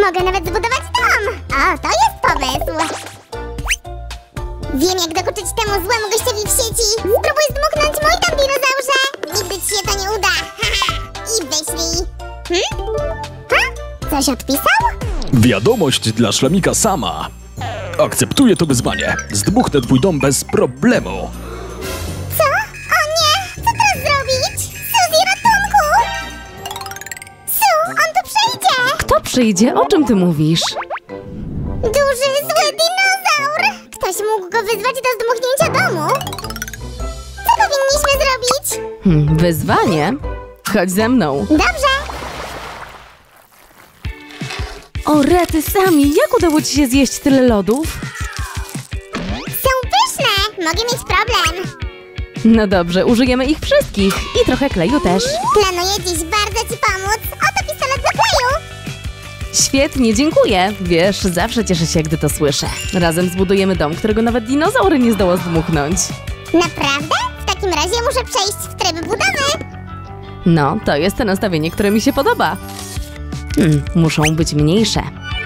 Mogę nawet zbudować dom! O, to jest pomysł! Wiem, jak dokuczyć temu złemu gościowi w sieci! Spróbuj zdmuchnąć mój dom, dinozaurze! Nigdy ci się to nie uda! I wyślij! Coś odpisał? Wiadomość dla Szlamika Sama. Akceptuję to wyzwanie. Zdmuchnę twój dom bez problemu. Co? O nie! Co teraz zrobić? Suzy, ratunku! Su, on tu przyjdzie! Kto przyjdzie? O czym ty mówisz? Duży, zły dinozaur! Ktoś mógł go wyzwać do zdmuchnięcia domu. Co powinniśmy zrobić? Wyzwanie? Chodź ze mną. Dobrze! O rety, Sami, jak udało ci się zjeść tyle lodów? Są pyszne! Mogę mieć problem. No dobrze, użyjemy ich wszystkich. I trochę kleju też. Planuję dziś bardzo ci pomóc. Oto pistolet do kleju. Świetnie, dziękuję. Wiesz, zawsze cieszę się, gdy to słyszę. Razem zbudujemy dom, którego nawet dinozaur nie zdoła zdmuchnąć. Naprawdę? W takim razie muszę przejść w tryb budowy. No, to jest to nastawienie, które mi się podoba. Muszą być mniejsze.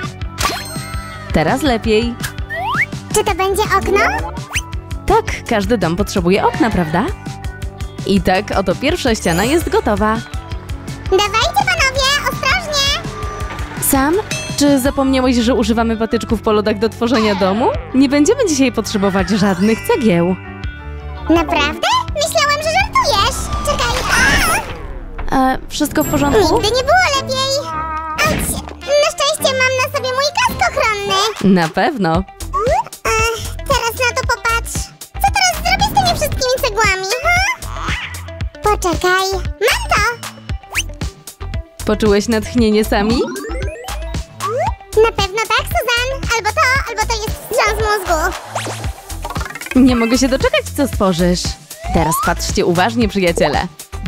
Teraz lepiej. Czy to będzie okno? Tak, każdy dom potrzebuje okna, prawda? I tak, oto pierwsza ściana jest gotowa. Dawajcie, panowie, ostrożnie! Sam, czy zapomniałeś, że używamy patyczków po lodach do tworzenia domu? Nie będziemy dzisiaj potrzebować żadnych cegieł. Naprawdę? Myślałem, że żartujesz. Czekaj. Wszystko w porządku? Nigdy nie było lepiej. Auć, na szczęście mam na sobie mój kask ochronny. Na pewno. Teraz na to popatrz. Co teraz zrobię z tymi wszystkimi cegłami, Poczekaj. Mam to! Poczułeś natchnienie, Sami? Na pewno tak, Suzan. Albo to jest wstrząs mózgu. Nie mogę się doczekać, co stworzysz. Teraz patrzcie uważnie, przyjaciele.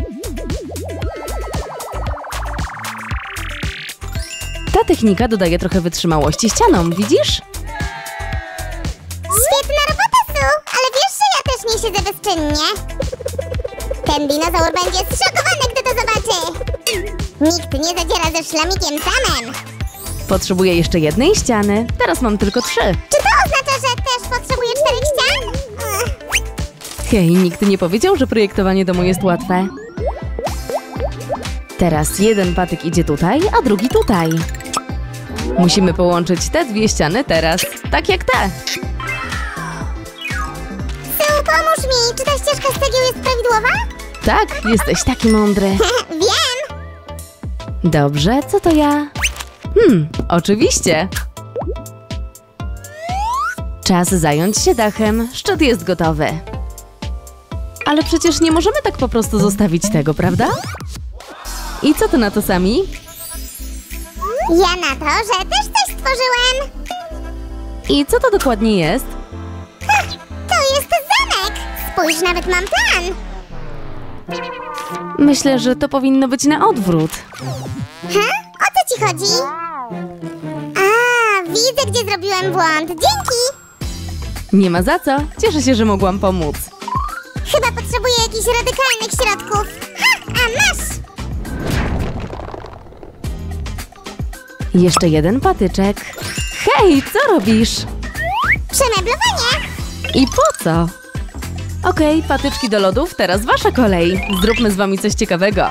Ta technika dodaje trochę wytrzymałości ścianom, widzisz? Świetna robota, Su! Ale wiesz, że ja też nie siedzę bezczynnie. Ten dinozaur będzie zszokowany, gdy to zobaczy. Nikt nie zadziera ze Szlamikiem Samem. Potrzebuję jeszcze jednej ściany. Teraz mam tylko 3. Czy to oznacza, że też potrzebuję 4 ścian? Hej, nikt nie powiedział, że projektowanie domu jest łatwe. Teraz jeden patyk idzie tutaj, a drugi tutaj. Musimy połączyć te 2 ściany teraz, tak jak te. Su, pomóż mi! Czy ta ścieżka z cegieł jest prawidłowa? Tak, jesteś taki mądry. Wiem! Dobrze, co to ja? Oczywiście. Czas zająć się dachem. Szczyt jest gotowy. Ale przecież nie możemy tak po prostu zostawić tego, prawda? I co ty na to, Sami? Ja na to, że też coś stworzyłem. I co to dokładnie jest? To jest zamek! Spójrz, nawet mam plan. Myślę, że to powinno być na odwrót. O co ci chodzi? A, widzę, gdzie zrobiłem błąd. Dzięki! Nie ma za co. Cieszę się, że mogłam pomóc. Chyba potrzebuję jakichś radykalnych środków. A masz! Jeszcze jeden patyczek. Hej, co robisz? Przemeblowanie! I po co? Okej, patyczki do lodów, teraz wasza kolej. Zróbmy z wami coś ciekawego.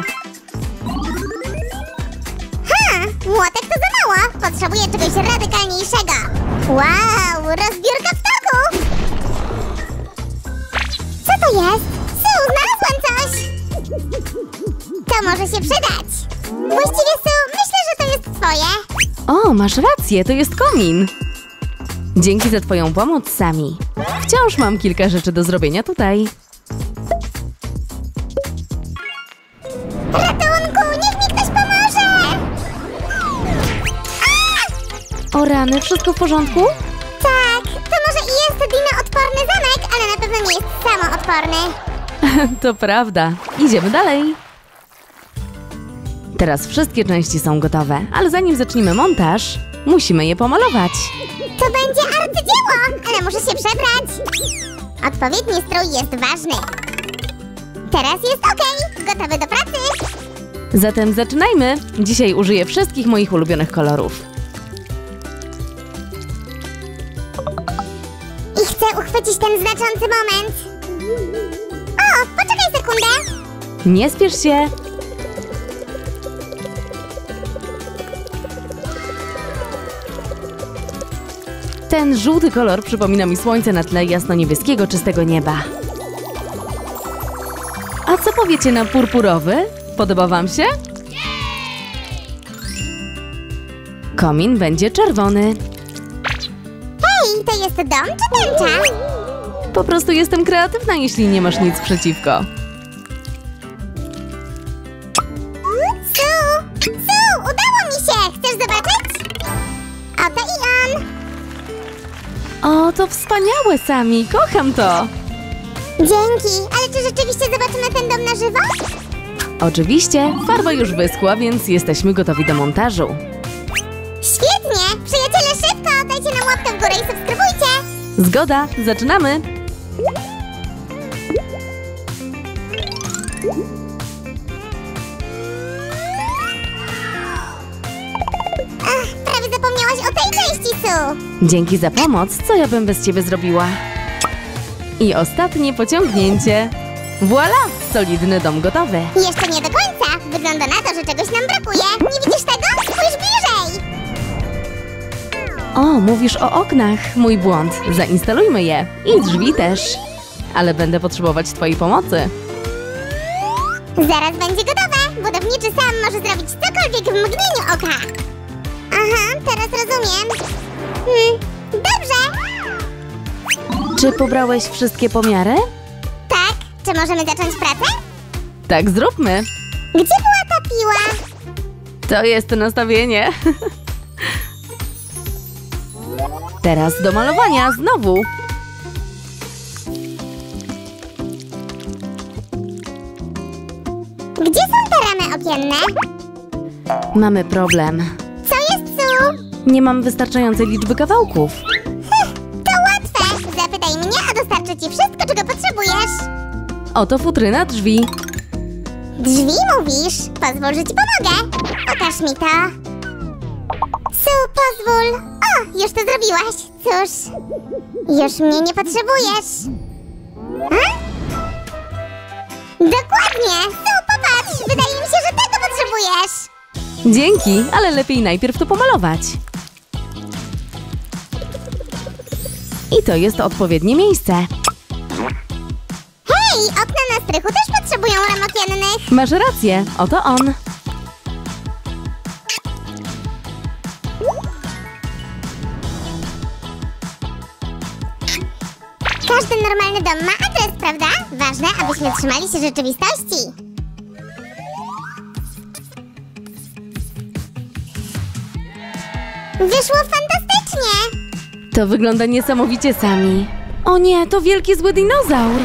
Młotek to za mało. Potrzebuję czegoś radykalniejszego. Wow, rozbiórka w toku! Co to jest? Su, znalazłam coś! To może się przydać. Właściwie, Su, myślę, że to jest twoje. O, masz rację, to jest komin. Dzięki za twoją pomoc, Sami. Wciąż mam kilka rzeczy do zrobienia tutaj. Ratunku, niech mi ktoś pomoże! O rany, wszystko w porządku? Tak, to może i jest dinoodporny zamek, ale na pewno nie jest samoodporny. To prawda. Idziemy dalej. Teraz wszystkie części są gotowe, ale zanim zaczniemy montaż, musimy je pomalować. To będzie arcydzieło, ale muszę się przebrać. Odpowiedni strój jest ważny. Teraz jest okej, gotowy do pracy. Zatem zaczynajmy. Dzisiaj użyję wszystkich moich ulubionych kolorów. to dziś ten znaczący moment. O, poczekaj sekundę. Nie spiesz się. Ten żółty kolor przypomina mi słońce na tle jasno-niebieskiego, czystego nieba. A co powiecie na purpurowy? Podoba wam się? Komin będzie czerwony. Hej, to jest dom czy tęcza? Po prostu jestem kreatywna, jeśli nie masz nic przeciwko. Su, udało mi się. Chcesz zobaczyć? Oto i on. O, to wspaniałe, Sami! Kocham to! Dzięki, ale czy rzeczywiście zobaczymy ten dom na żywo? Oczywiście, farba już wyschła, więc jesteśmy gotowi do montażu. Świetnie! Przyjaciele, szybko! Dajcie nam łapkę w górę i subskrybujcie! Zgoda, zaczynamy! Ach, prawie zapomniałaś o tej części, Su! Dzięki za pomoc, co ja bym bez ciebie zrobiła? I ostatnie pociągnięcie. Voila! Solidny dom gotowy. Jeszcze nie do końca! Wygląda na to, że czegoś nam brakuje! Nie widzisz tego? Spójrz bliżej! O, mówisz o oknach. Mój błąd. Zainstalujmy je. I drzwi też. Ale będę potrzebować twojej pomocy. Zaraz będzie gotowe! Budowniczy sam może zrobić cokolwiek w mgnieniu oka! Aha, teraz rozumiem. Dobrze! Czy pobrałeś wszystkie pomiary? Tak, czy możemy zacząć pracę? Tak, zróbmy. Gdzie była ta piła? To jest nastawienie. Teraz do malowania znowu. Gdzie są te ramy okienne? Mamy problem. Co jest, Su? Nie mam wystarczającej liczby kawałków. To łatwe! Zapytaj mnie, a dostarczę ci wszystko, czego potrzebujesz. Oto futryna drzwi. Drzwi mówisz? Pozwól, że ci pomogę. Pokaż mi to. Su, pozwól. O, już to zrobiłaś. Cóż, już mnie nie potrzebujesz. A? Dokładnie. Su, popatrz. Wydaje mi się, że tego potrzebujesz. Dzięki, ale lepiej najpierw to pomalować. I to jest odpowiednie miejsce. Hej, okna na strychu też potrzebują ram okiennych. Masz rację, oto on. Każdy normalny dom ma adres, prawda? Ważne, abyśmy trzymali się rzeczywistości. Wyszło fantastycznie! To wygląda niesamowicie, Sami. O nie, to wielki zły dinozaur.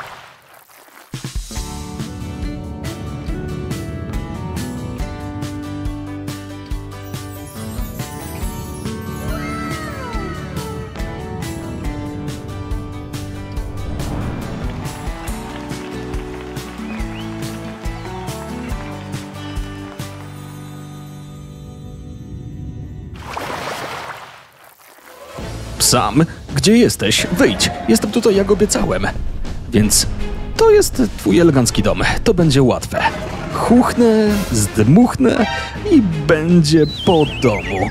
Sam, gdzie jesteś? Wyjdź, jestem tutaj jak obiecałem. Więc to jest twój elegancki dom, to będzie łatwe. Chuchnę, zdmuchnę i będzie po domu.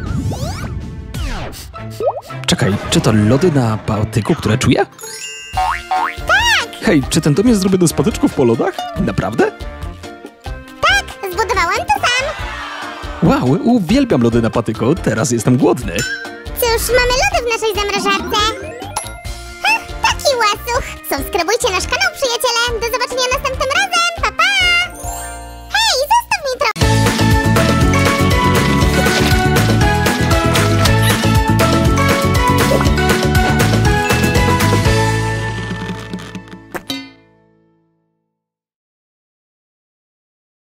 Czekaj, czy to lody na patyku, które czuję? Tak! Hej, czy ten dom jest zrobiony z patyczków po lodach? Naprawdę? Tak! Zbudowałem to sam! Wow, uwielbiam lody na patyku, teraz jestem głodny. Cóż, mamy lody w naszej zamrażarce. Ha, taki łasuch! Subskrybujcie nasz kanał,